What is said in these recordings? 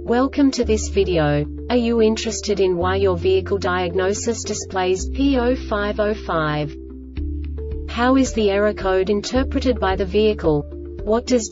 Welcome to this video. Are you interested in why your vehicle diagnosis displays P0505? How is the error code interpreted by the vehicle? What does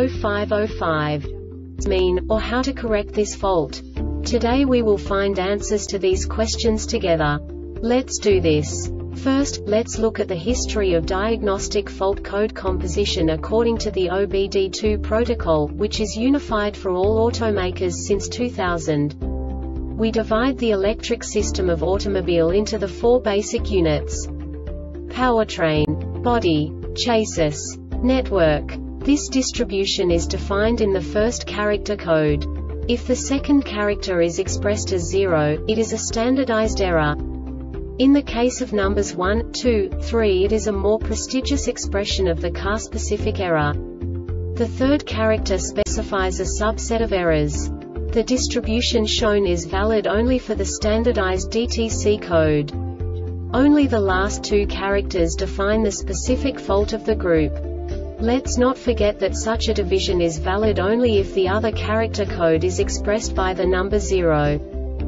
P0505 mean, or how to correct this fault? Today we will find answers to these questions together. Let's do this. First, let's look at the history of diagnostic fault code composition according to the OBD2 protocol, which is unified for all automakers since 2000. We divide the electric system of automobile into the four basic units: powertrain, body, chassis, network. This distribution is defined in the first character code. If the second character is expressed as 0, it is a standardized error. In the case of numbers 1, 2, 3, it is a more prestigious expression of the car-specific error. The third character specifies a subset of errors. The distribution shown is valid only for the standardized DTC code. Only the last two characters define the specific fault of the group. Let's not forget that such a division is valid only if the other character code is expressed by the number 0.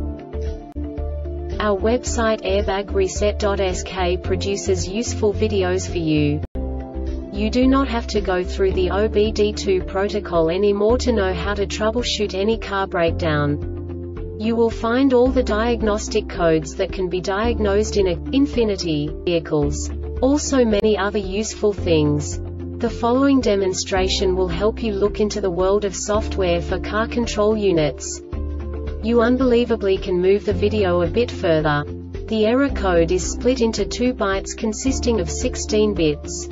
Our website airbagreset.sk produces useful videos for you. You do not have to go through the OBD2 protocol anymore to know how to troubleshoot any car breakdown. You will find all the diagnostic codes that can be diagnosed in Infiniti vehicles. Also many other useful things. The following demonstration will help you look into the world of software for car control units. You unbelievably can move the video a bit further. The error code is split into 2 bytes consisting of 16 bits.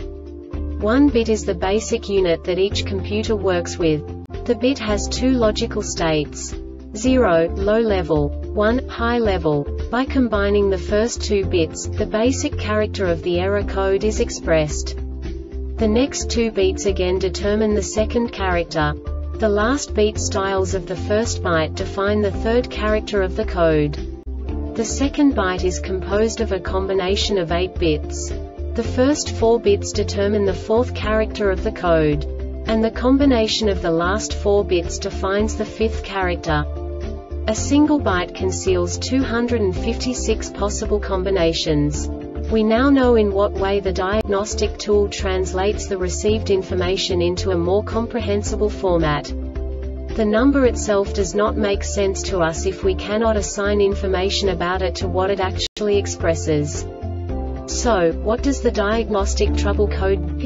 1 bit is the basic unit that each computer works with. The bit has 2 logical states: 0, low level, 1, high level. By combining the first 2 bits, the basic character of the error code is expressed. The next 2 beats again determine the second character. The last beat styles of the first byte define the third character of the code. The second byte is composed of a combination of 8 bits. The first 4 bits determine the fourth character of the code. And the combination of the last 4 bits defines the fifth character. A single byte conceals 256 possible combinations. We now know in what way the diagnostic tool translates the received information into a more comprehensible format. The number itself does not make sense to us if we cannot assign information about it to what it actually expresses. So, what does the diagnostic trouble code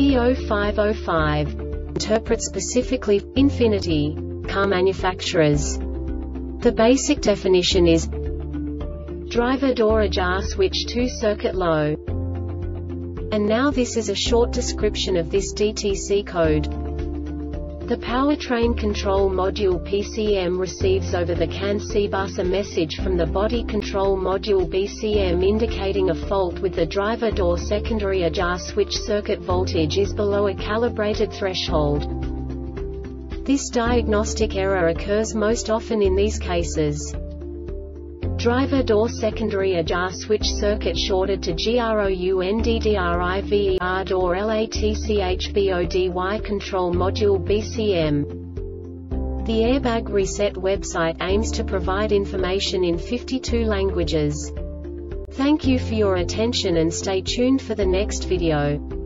P0505 interpret specifically for Infiniti car manufacturers? The basic definition is driver door ajar switch 2 circuit low. And now this is a short description of this DTC code. The powertrain control module PCM receives over the CAN C bus a message from the body control module BCM indicating a fault with the driver door secondary ajar switch circuit voltage is below a calibrated threshold. This diagnostic error occurs most often in these cases: driver door secondary ajar switch circuit shorted to GROUNDDRIVER door LATCHBODY control module BCM. The Airbag Reset website aims to provide information in 52 languages. Thank you for your attention and stay tuned for the next video.